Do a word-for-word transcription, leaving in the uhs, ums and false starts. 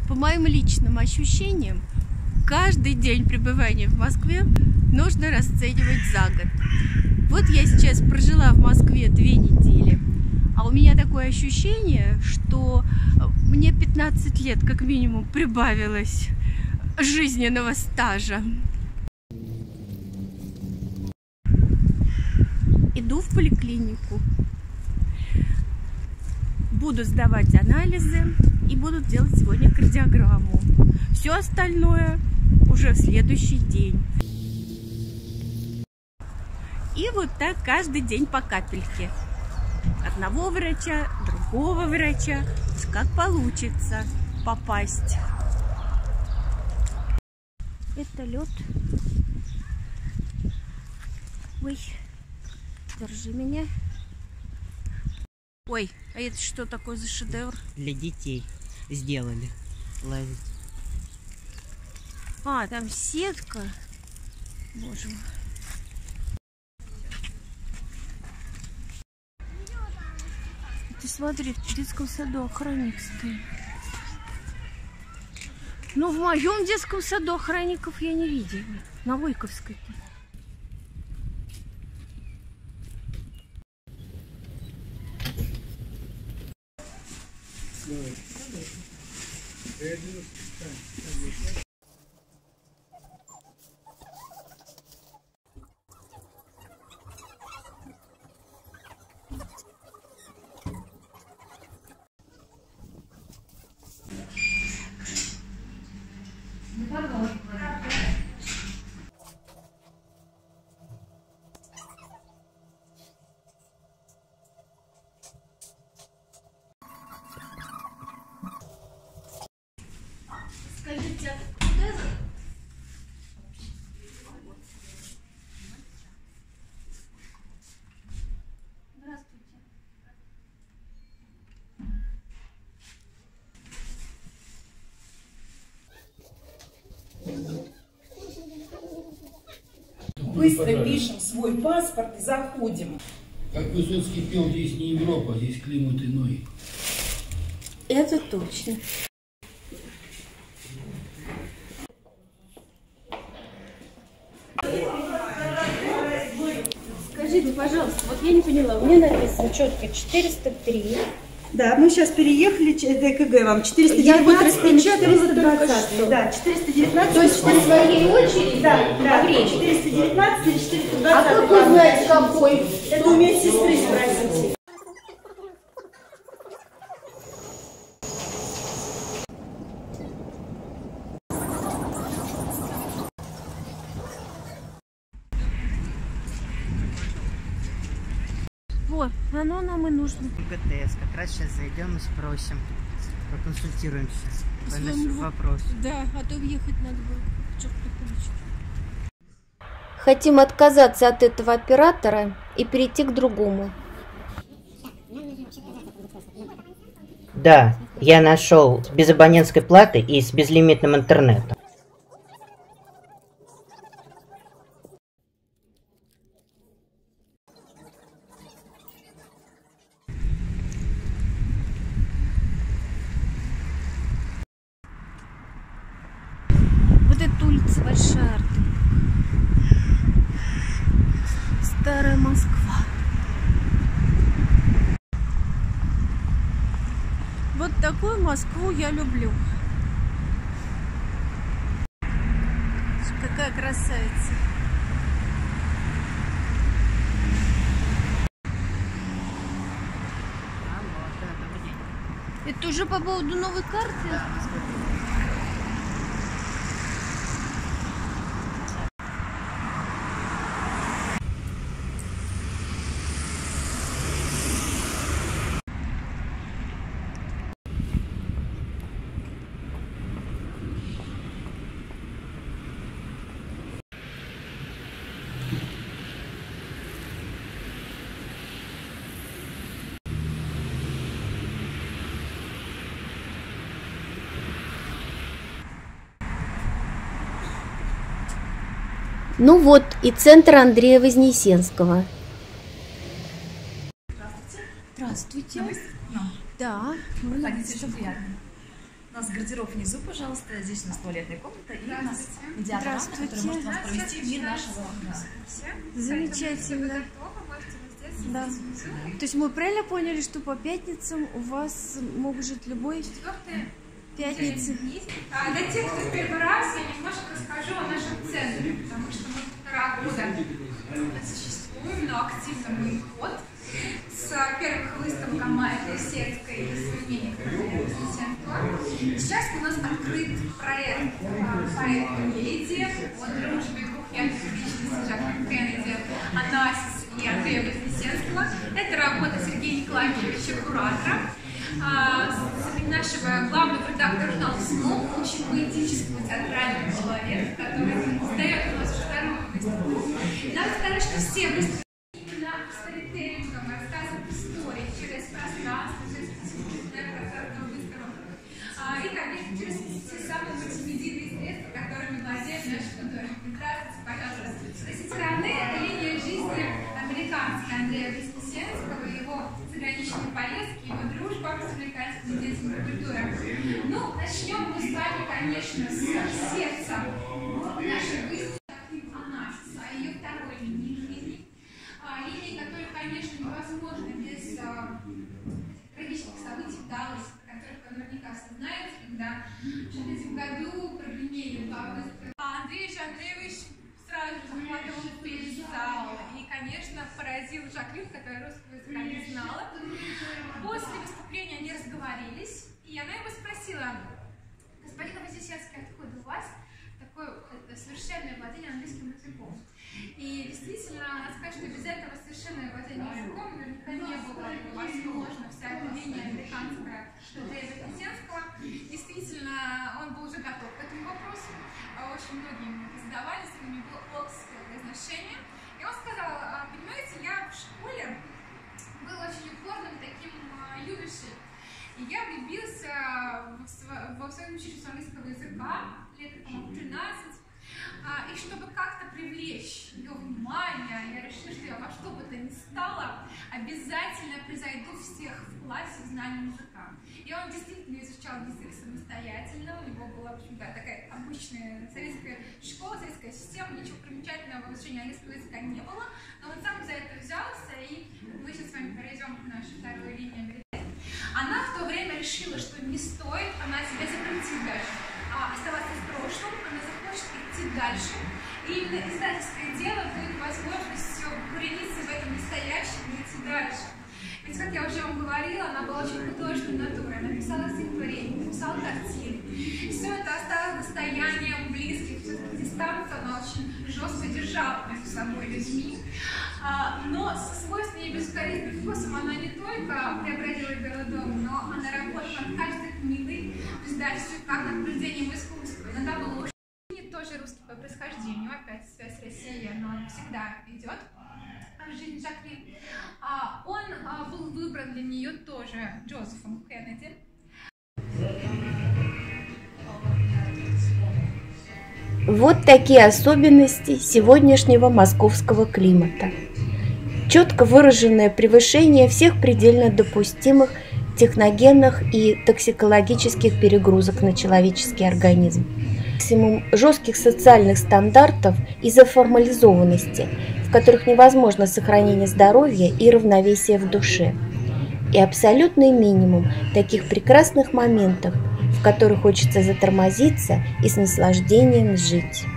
По моим личным ощущениям, каждый день пребывания в Москве нужно расценивать за год. Вот я сейчас прожила в Москве две недели, а у меня такое ощущение, что мне пятнадцать лет как минимум прибавилось жизненного стажа. Иду в поликлинику, буду сдавать анализы и буду делать сегодня кардиограмму. Все остальное уже в следующий день. И вот так каждый день по капельке. Одного врача, другого врача. Как получится попасть. Это лед. Ой, держи меня. Ой, а это что такое за шедевр? Для детей сделали. Ловить. А, там сетка. Боже мой. Ты смотри, в детском саду охранник стоит. Но в моем детском саду охранников я не видела. На Войковской. Скажите, откуда вы? Здравствуйте. Быстро пишем свой паспорт и заходим. Как Высоцкий пел, здесь не Европа, здесь климат иной. Это точно. Скажите, пожалуйста, вот я не поняла, у меня написано четко четыреста три. Да, мы сейчас переехали, ДКГ вам четыреста девятнадцать, четыреста двадцать. Да, четыреста девятнадцать. То есть по своей очереди? Да, да, время. четыреста девятнадцать или четыреста А двадцать. как вы знаете, какой? Это у медсестры спросите. Вот, оно нам и нужно. ГТС. Как раз сейчас зайдем и спросим. Проконсультируемся по нашему вопросу. Да, а то въехать надо было. Хотим отказаться от этого оператора и перейти к другому. Да, я нашел с безабонентской платой и с безлимитным интернетом. Вот эта улица большая. Старая Москва. Вот такую Москву я люблю. Какая красавица. Это уже по поводу новой карты? Ну вот и центр Андрея Вознесенского. Здравствуйте. Да. Проходите, очень приятно. У нас гардероб внизу, пожалуйста. Здесь у нас туалетная комната и у нас медиатор, который может вас провести в мир нашего окна. Замечательно. Да. То есть мы правильно поняли, что по пятницам у вас может любой пятницы? А для тех, кто первый раз, я немножко расскажу о нашем центре, потому что мы полтора года существуем, но активно мы ход. С первых выставок Майкла Сетской и современников сейчас у нас открыт проект проект «Леди» от дружбы двух ярких личностей Жаклин Кеннеди, Анасис и Андрея Вознесенского. Это работа Сергея Николаевича, куратора, нашего главного редактора журнала «СМО», очень поэтического театрального человека, который создает у нас уже вторую выставку. И надо сказать, что все выставки сторителлингом, рассказом истории через пространство, через пространство выставок. И, конечно, через все самые мультимедийные средства, которыми владеют наши художники. Здравствуйте, пожалуйста. С этой стороны это линия жизни американского Андрея Вознесенского, его заграничные поездки, его дружба с американской деятельной культурой. Ну, начнем мы с вами, конечно, с сердца нашей выставки Анасис, а ее второй линии жизни. Линии, которые, конечно, невозможно без а, трагических событий в Далласе, о которых вы наверняка все знаете, когда в две тысячи третьем году прогремели два выстрела. А Андрей Андреевич сразу же захватывал пьедестал и, конечно, поразил Жаклин, которая русского языка не знала. После выступления они разговорились, и она его спросила: господин Вознесенский, откуда у вас такое совершенное владение английским языком? И действительно, надо сказать, что без этого совершенное владение языком наверняка не было возможно. Вся эта линия американская Андрея Вознесенского. Действительно, он был уже готов к этому вопросу. Очень многие ему задавались, у него было оксфордское произношение. И он сказал: понимаете, я в школе был очень упорным таким юношей. И я влюбился во своем учительницу английского языка лет, по-моему, тринадцать. А, и чтобы как-то привлечь ее внимание, я решила, что я во что бы то ни стало обязательно превзойду всех в классе в знании языка. И он действительно изучал язык самостоятельно, у него была, в общем-то, такая обычная советская школа, советская система, ничего примечательного в изучении английского языка не было, но он сам за это взялся, и мы сейчас с вами перейдем к нашей второй линии. Она в то время решила, что не стоит, она себя запретит даже а, оставаться в прошлом, она захочет идти дальше. И именно издательское дело будет возможностью укорениться в этом настоящем и идти дальше. Ведь, как я уже вам говорила, она была очень художественной натурой, она писала стихотворения, писала картины. Все это осталось достоянием близких, все-таки дистанцию она очень жестко держала между собой людьми. А, но со свойственной безукоризненным вкусом она не только преобразила Белый дом, но она работала над каждой книгой в издательстве как над произведением искусства. Иногда было уже тоже русский по происхождению, опять связь с Россией, но всегда идет в жизнь Жаклин. А, он а, был выбран для нее тоже Джозефом Кеннеди. Вот такие особенности сегодняшнего московского климата. Четко выраженное превышение всех предельно допустимых техногенных и токсикологических перегрузок на человеческий организм. Максимум жестких социальных стандартов из-за формализованности, в которых невозможно сохранение здоровья и равновесия в душе. И абсолютный минимум таких прекрасных моментов, в которых хочется затормозиться и с наслаждением жить.